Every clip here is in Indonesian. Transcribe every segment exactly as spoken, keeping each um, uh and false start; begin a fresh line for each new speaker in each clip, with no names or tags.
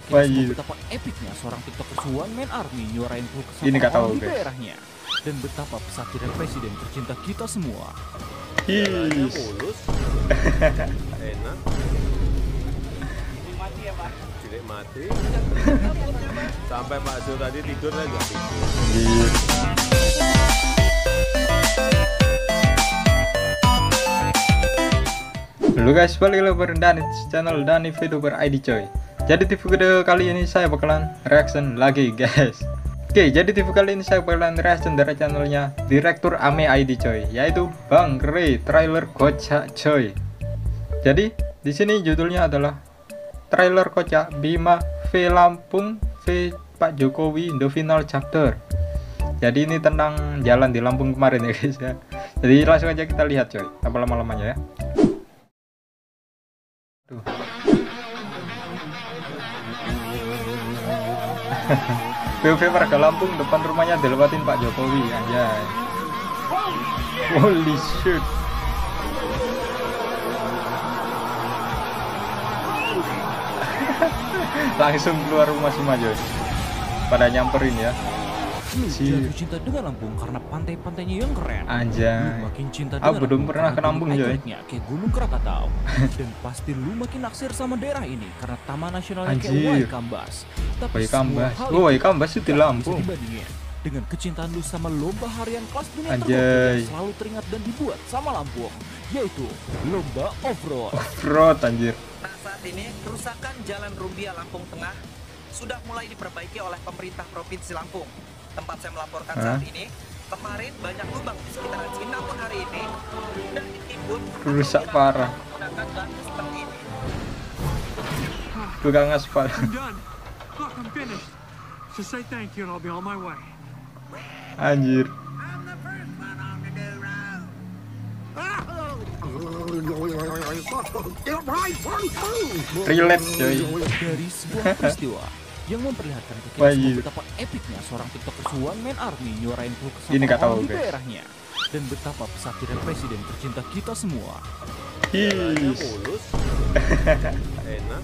kita semua betapa epicnya seorang TikToker One Man Army nyuarain keluh kesah
Ini nggak tahu,
orang di
guys.
daerahnya dan betapa pesakitnya presiden tercinta kita semua.
Jalannya
His.
mulus, enak.
Mati ya Pak.
Cilik mati. Sampai Pak Zul tadi tidur saya juga tidur.
Anjir. Halo guys, balik lagi bareng Dani channel Dani VTuber I D coy. Jadi di video kali ini saya bakalan reaction lagi guys. Oke, jadi di video kali ini saya bakalan reaction dari channelnya Direktur Ame I D coy, yaitu Bang Ray trailer kocak coy. Jadi di sini judulnya adalah trailer kocak Bima V Lampung V Pak Jokowi The Final Chapter. Jadi ini tentang jalan di Lampung kemarin ya guys ya. Jadi langsung aja kita lihat coy, apa lama-lamanya ya. Tuh. P O V warga Lampung depan rumahnya dilewatin Pak Jokowi anjay. Holy shit. Langsung keluar rumah semua coy. Pada nyamperin ya.
Lu jatuh cinta dengan Lampung karena pantai-pantainya yang keren.
Anjay.
Lu makin cinta
Ah,
dengan
belum
Lampung
pernah
karena
ke Lampung,
gunung
Joy.
ikoniknya kayak Gunung Krakatau. Dan pasti lu makin naksir sama daerah ini karena taman nasionalnya kayak
Anjir.
Waikambas. Tapi
Waikambas.
semua hal
Oh, Waikambas itu di
tak bisa
Lampung.
dibandingin dengan kecintaan lu sama lomba harian kelas dunia
Anjay.
terbaik yang selalu teringat dan dibuat sama Lampung, yaitu lomba off-road.
Off-road anjir.
Nah, saat ini kerusakan Jalan Rumbia Lampung Tengah sudah mulai diperbaiki oleh pemerintah Provinsi Lampung. Tempat saya melaporkan
Hah?
saat ini, kemarin banyak lubang di sekitaran sini, namun hari ini sudah ditimbun
Rusak parah.
menggunakan batu seperti ini.
Tukang aspal.
I'm done. Look, I'm finished. Just say thank you and I'll be on my way.
Anjir. Relate coy.
Dari sebuah peristiwa yang memperlihatkan ke kita
Wah,
semua
iya.
betapa epicnya seorang TikToker One Man Army nyuarain keluh kesah
Ini nggak tahu,
orang di
guys.
daerahnya dan betapa pesakitnya presiden tercinta kita semua.
Jalannya
His.
mulus, enak.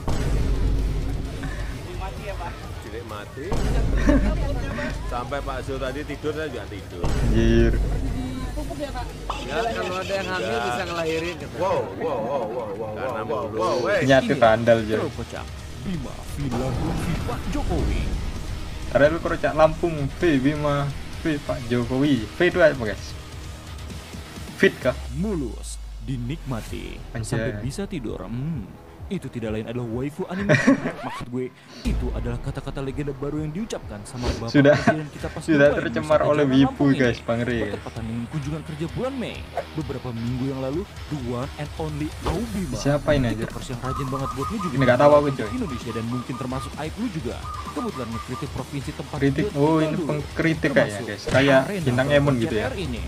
Mati ya Pak.
Cilik mati. Sampai Pak Zul tadi tidur saya juga tidur.
Anjir.
Pupuk ya Kak.
Ya, kalau ada yang hamil bisa ngelahirin gitu.
Wow, wow, wow, wow, wow, Karena wow, wow, mulus. wow, wey.
Nyatu randal coy.
Terus kocak Bima Villa Pak Jokowi.
Rel kocak Lampung V Bima V Pak Jokowi. V itu apa guys? Fit kah?
Mulus dinikmati
Anjay.
sampai bisa tidur. Hmm, itu tidak lain adalah waifu anime. Maksud gue, itu adalah kata-kata legenda baru yang diucapkan sama Bapak
Sudah-
Presiden kita pas
Sudah
mulai
tercemar
wisata
oleh
Jalan
wibu
Lampung ini.
guys, Bang Ray.
Bertepatan dengan kunjungan kerja bulan Mei beberapa minggu yang lalu, the one and only Aubima.
Siapa ini aja?
TikTokers yang rajin banget buat nunjukin
Ini nggak tahu aku, coy.
Indonesia dan mungkin termasuk aib lu juga. Kebetulan ngekritik provinsi tempat
Kritik.
dia
Oh,
tinggal
ini
dulu.
pengkritik kayaknya
Termasuk
guys. Kayak
arena
bintang
balap
Emon gitu ya.
D P R ini.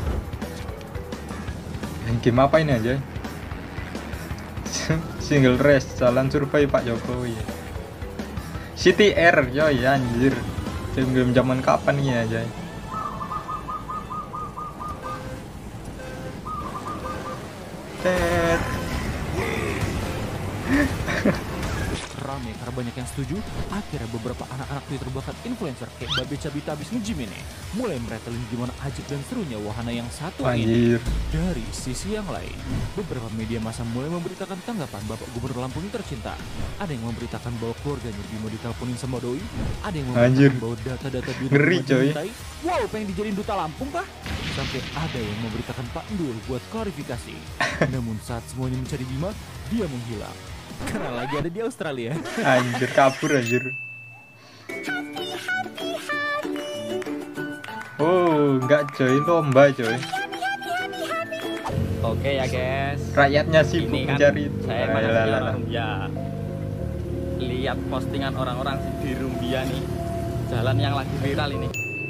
Game apa ini aja? Single race jalan survei Pak Jokowi. City Air coy anjir. Game zaman kapan ini aja? Tet.
Rame karena banyak yang setuju. Akhirnya beberapa anak-anak Twitter bahkan influencer kayak Babe Cabita abis nge-gym ini mulai meretelin gimana ajib dan serunya wahana yang satu ini.
Anjir.
Dari sisi yang lain, beberapa media massa mulai memberitakan tanggapan Bapak Gubernur Lampung ini tercinta. Ada yang memberitakan bahwa keluarganya Bimo diteleponin sama doi. Ada yang memberitakan
Anjir.
bahwa data-data di
Ngeri,
rumah
coy.
dimintai. Wow, pengen dijadiin duta Lampung kah? Sampai ada yang memberitakan Pak Ndul buat klarifikasi. Namun saat semuanya mencari Bima, dia menghilang. Karena lagi ada di Australia.
Anjir kabur anjir. Oh, enggak coy, lomba coy.
Oke ya guys.
Rakyatnya sibuk
Ini kan
mencari.
saya
Alah,
manusia
alah.
Rumbia. Lihat postingan orang-orang di Rumbia nih. Jalan yang lagi viral ini.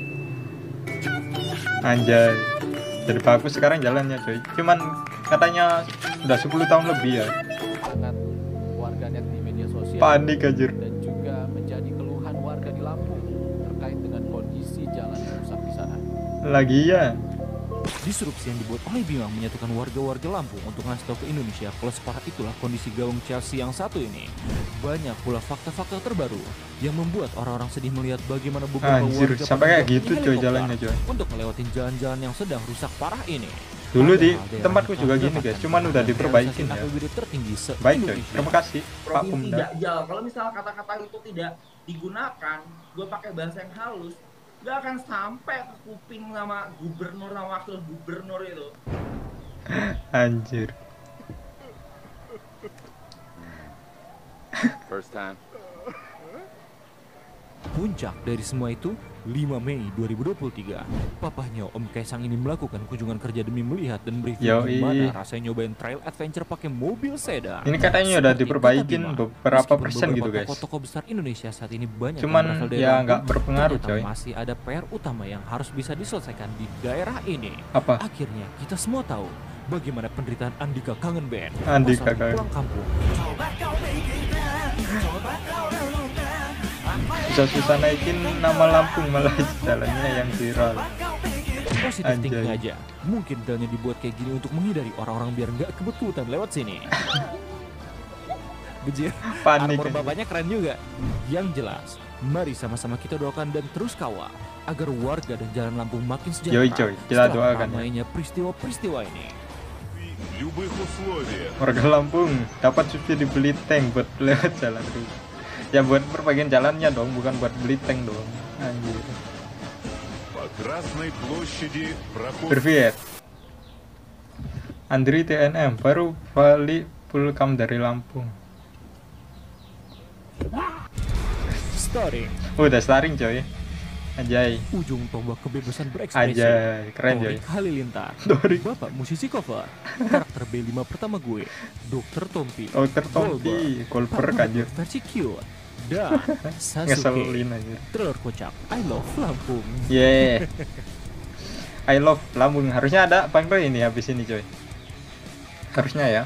Anjay. Jadi bagus sekarang jalannya coy. Cuman katanya udah sepuluh tahun lebih ya.
Sangat warganet di media sosial
Panik anjir.
dan juga menjadi keluhan warga di Lampung terkait dengan kondisi jalan yang rusak di sana.
Lagi ya.
Disrupsi yang dibuat oleh Bima menyatukan warga-warga Lampung untuk ngasih tahu ke Indonesia kalau separah itulah kondisi gawang Chelsea yang satu ini. Banyak pula fakta-fakta terbaru yang membuat orang-orang sedih melihat bagaimana beberapa
Anjir,
warga
sampai kayak
penduduk
gitu coy
helikopter
jalannya coy.
untuk melewatin jalan-jalan yang sedang rusak parah ini.
Dulu di
Padahal daerah
tempatku
yang
juga
telah
gini guys,
mendapatkan
cuman udah diperbaikin
realisasi
ya.
A P B D tertinggi
Baik coy,
se-Indonesia.
terima kasih Pak
Provinsi
Pemda.
Dakjal. Kalau misal kata-kata itu tidak digunakan, gue pakai bahasa yang halus, gak akan sampai ke kuping sama gubernur sama wakil gubernur itu.
Anjir.
First time.
Puncak dari semua itu, lima Mei dua ribu dua puluh tiga, papahnya Om Kaisang ini melakukan kunjungan kerja demi melihat dan mereview
Yoi.
gimana rasanya nyobain trail adventure pakai mobil sedan.
Ini katanya udah
Seperti
diperbaikin
kata Bima,
beberapa
meskipun
persen gitu
beberapa
guys.
Toko-toko besar Indonesia saat ini banyak
Cuman
yang berasal dari
ya
Lampung,
nggak berpengaruh
ternyata
coy.
masih ada P R utama yang harus bisa diselesaikan di daerah ini.
Apa?
Akhirnya kita semua tahu bagaimana penderitaan Andika kangen band.
Andika
Pasalnya
kangen.
pulang kampung.
Susah-susah naikin nama Lampung malah jalannya yang viral.
Positif
Anjay.
thinking aja. Mungkin dalnya dibuat kayak gini untuk menghindari orang-orang biar nggak kebetulan lewat sini. Bejir.
Panik.
Armor bapaknya keren juga. Yang jelas, mari sama-sama kita doakan dan terus kawal agar warga dan jalan Lampung makin sejahtera.
Yoi, coy, kita
setelah
doakan ya.
ramainya peristiwa-peristiwa ini.
Warga Lampung dapat subsidi beli tank buat lewat jalan itu. Ya buat perbaikan jalannya dong, bukan buat beli tank dong. Anjir. Berviet. Andri T N M baru balik pulkam dari Lampung.
Starring
Oh, udah starring coy. Anjay.
ujung tombak kebebasan berekspresi.
Anjay, keren coy.
Torik Halilintar,
Torik.
Bapak musisi cover, karakter B lima pertama gue, Dokter Tompi,
Dokter Tompi, Golper kanjir.
versi cute, dan Sasuke,
Ngeselin anjir.
trailer kocak, I love Lampung.
Yeah. I love Lampung. Harusnya ada Bang Roy ini habis ini coy. Harusnya ya.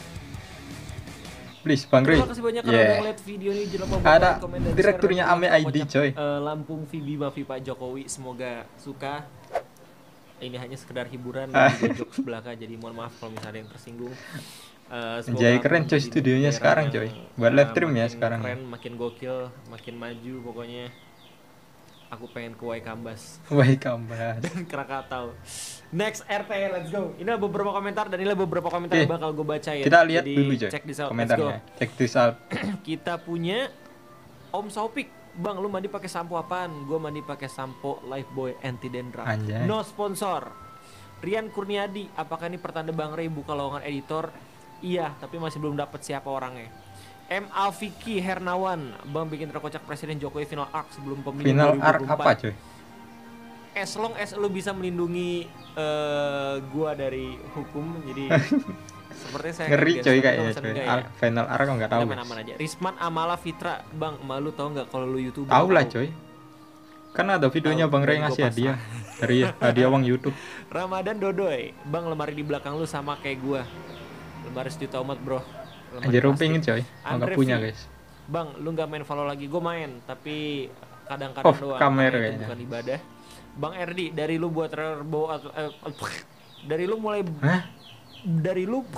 Please Bang Roy.
Terima kasih banyak karena
Yeah.
udah ngeliat video ini. Jangan lupa
Ada
buat komen dan
direkturnya
share.
Ame I D,
Kocak,
coy.
eh, Lampung Vibi Mavi Pak Jokowi. Semoga suka. Ini hanya sekedar hiburan dan juga jokes belaka. Jadi mohon maaf kalau misalnya ada yang tersinggung. Eh, semoga
Anjay, keren, coy,
menjadi
studionya
daerah
sekarang,
yang,
coy. Buat live stream ya
makin
sekarang.
Keren, makin gokil, makin maju pokoknya. Aku pengen ke Waikambas
Wah, kambat.
dan Krakatau. Next R T, let's go. Ini beberapa komentar dan ini beberapa komentar
Oke,
yang bakal gue bacain.
Kita lihat
Jadi,
dulu coy
cek this out. Let's go.
komentarnya. Check this out.
Kita punya Om Saupik. Bang, lu mandi pakai sampo apaan? Gue mandi pakai sampo Lifebuoy anti dandruff.
Anjay.
No sponsor. Rian Kurniadi, apakah ini pertanda Bang Ray buka lowongan editor? Iya, tapi masih belum dapat siapa orangnya. M. Alfiki Hernawan, Bang bikin terkocak Presiden Jokowi final arc sebelum pemilu
Final
dua ribu
arc
dua puluh empat.
apa coy?
As long as lu bisa melindungi eh, gua dari hukum, jadi sepertinya saya
Ngeri
akan
coy
guess,
kayaknya
tapi
coy.
enggak ya.
Arc, final arc nggak tahu.
Kita
guys.
main aman aja. Risman Amala Fitra, Bang, malu tau nggak kalau lu YouTuber?
Tahu lah
Tahu.
coy. Kan ada videonya
Tahu,
Bang Ray
dan gua
ngasih
pasang.
hadiah dari hadiah uang YouTube.
Ramadan Dodoy, Bang lemari di belakang lu sama kayak gua. Lemari sejuta umat, Bro. Lemari
Anjir,
plastik.
pingin coy.
Andre
Nggak punya
V,
guys.
Bang, lu nggak main follow lagi? Gue main, tapi kadang-kadang
Off
doang.
camera
karena itu
kayaknya.
bukan ibadah. Bang Erdi, dari lu buat trailer bow atau eh, dari lu mulai
Hah?
dari lu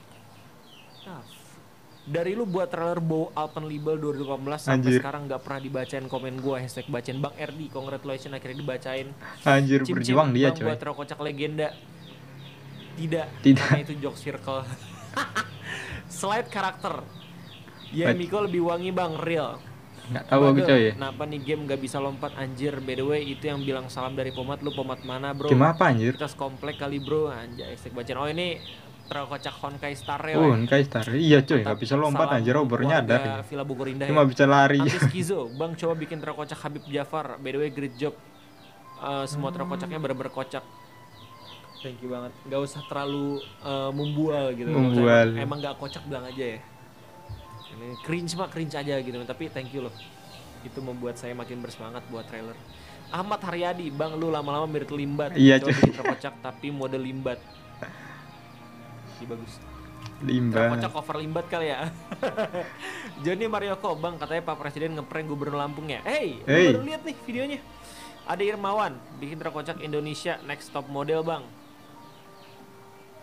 dari lu buat trailer bow Alpenlibel dua ribu delapan belas sampai
Anjir.
sekarang nggak pernah dibacain komen gua hashtag bacain Bang Erdi, congratulations akhirnya dibacain.
Anjir,
Cim-cim,
berjuang dia
Bang
coy.
buat trailer kocak legenda. Tidak,
Tidak.
karena itu joke circle. Slide karakter. Ya
Baik.
Miko lebih wangi Bang, real.
Nggak tahu aku
Badel,
coy.
Kenapa nih game gak bisa lompat anjir? By the way, itu yang bilang salam dari Pomat, lu Pomat mana bro?
Game apa anjir?
Kita sekomplek kali bro, anjay hashtag bacaan. Oh ini terkocak Honkai Star Rail
Oh,
ya?
Honkai Star. Iya coy, nggak
Mantap.
bisa lompat
Salam
anjir, overnya ada.
warga
ya.
Villa Bogor Indah
Cuma
ya?
bisa lari.
Anti Skizo, Bang coba bikin terkocak Habib Jafar. By the way, great job. Eh, semua terkocaknya bener-bener kocak. Thank you banget. Gak usah terlalu eh, membual gitu.
Membual.
Emang, emang gak kocak bilang aja ya. Ini cringe mah cringe aja gitu. Tapi thank you loh. Itu membuat saya makin bersemangat buat trailer. Ahmad Haryadi, Bang lu lama-lama mirip limbat.
Iya,
Coba
cuy.
bikin terkocak tapi mode limbat. Ih, bagus.
Limbah.
Kocak cover limbat kali ya. Johnny Marioko, Bang katanya Pak Presiden ngeprank Gubernur Lampung ya. Hey, lu
Hey.
baru lihat nih videonya. Ada Irmawan, bikin terkocak Indonesia next top model Bang.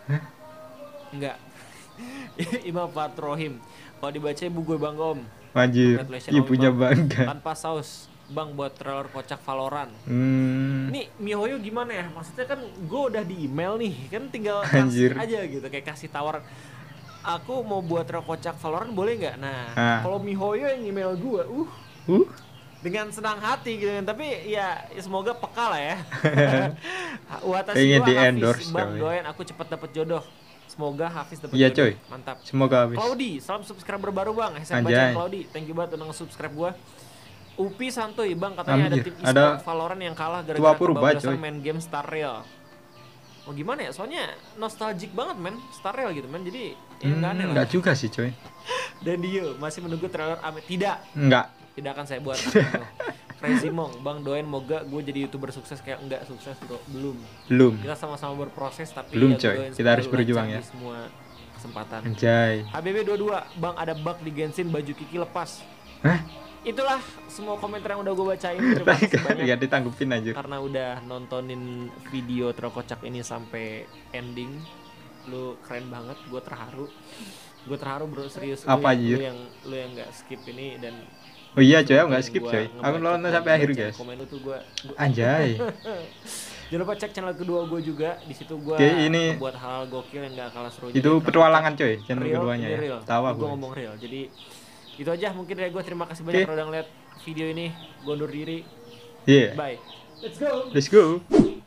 Enggak. Imam Fatrohim. Kalau dibaca ibu gue Bang Om.
Anjir,
Congratulations,
ibunya
Om, Bang.
bangga.
Tanpa saus. Bang buat trailer kocak Valorant.
Hmm.
Ini MiHoYo gimana ya? Maksudnya kan gue udah di email nih, kan tinggal
Anjir.
kasih aja gitu, kayak kasih tawaran. Aku mau buat trailer kocak Valorant boleh nggak? Nah,
Ah.
kalau MiHoYo yang email gue, uh,
Uh.
dengan senang hati gitu kan. Tapi ya, ya semoga peka lah ya. Watashi
Pengen
wa
di-endorse,
Hafiz, Bang
coy.
doain aku cepat dapat jodoh. Semoga Hafiz dapat
Iya,
jodoh.
coy.
Mantap.
Semoga habis.
Claudi, salam subscriber baru Bang. Hashtag
Anjay.
baca Claudi. Thank you banget udah nge-subscribe gua. Upi santuy Bang, katanya ada
Anjir,
tim
ada
e-sport Valorant yang kalah
tua
gara-gara
purba,
kebablasan
coy.
main game Star Rail. Oh gimana ya? Soalnya nostalgic banget men, Star Rail gitu men. Jadi ya
Hmm,
nggak aneh lah.
enggak juga sih, coy.
Dan dia masih menunggu trailer Amit. Tidak,
Enggak.
tidak akan saya buat. Itu. Crazy Mong, Bang doain moga gue jadi youtuber sukses kayak enggak sukses bro, belum.
Belum.
Kita sama-sama berproses tapi
Belum,
ya
coy.
doain
Kita harus
semoga
berjuang
lancar
ya.
di semua kesempatan.
Anjay.
H B B dua puluh dua, Bang ada bug di Genshin baju Kiki lepas.
Hah?
Itulah semua komentar yang udah gue bacain. Terima kasih banyak
Enggak ditanggupin aja.
karena udah nontonin video terkocak ini sampai ending. Lu keren banget, gue terharu. Gue terharu bro, serius. Lu
Apa,
yang-
anjir?
Lu yang lu yang nggak skip ini dan
Oh iya, coy, aku enggak skip,
gua
coy. Aku
ngebaca-
nonton sampai akhir,
ngebaca
guys.
Komen lu tuh gue.
Anjay.
Jangan lupa cek channel kedua gue juga. Di situ gue
Oke, ini-
buat hal gokil yang gak kalah seru.
Itu petualangan, coy, channel
Real,
keduanya
ini
ya.
real.
Tahu
Gue
aku.
ngomong real. Jadi itu aja mungkin dari gue. Terima kasih banyak
Oke.
udah ngeliat video ini. Gue undur diri.
Iya.
Bye. Let's go.
Let's go.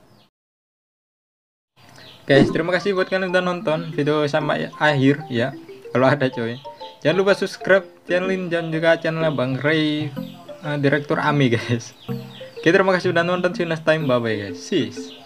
Guys, terima kasih buat kalian udah nonton video sampai akhir ya. Kalau ada, coy. Jangan lupa subscribe channel ini dan juga channelnya Bang Ray, uh, Direktur Ami, guys. Oke, terima kasih udah nonton. See you next time. Bye bye, guys. Sis.